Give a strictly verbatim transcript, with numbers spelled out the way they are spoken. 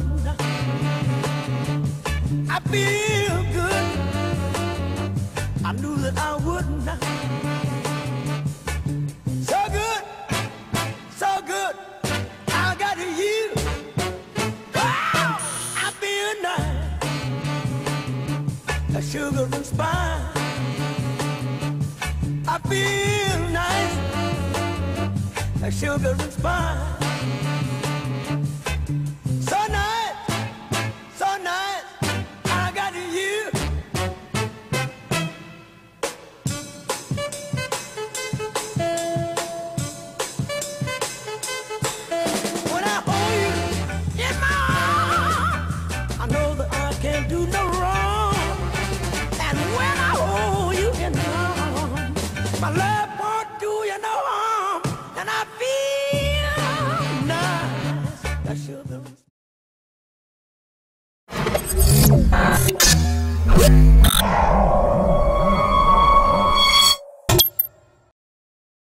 would. I feel good. I knew that I would. So good, so good. I got you. Wow, I feel nice. A sugar and spice. I feel nice. A sugar and spice.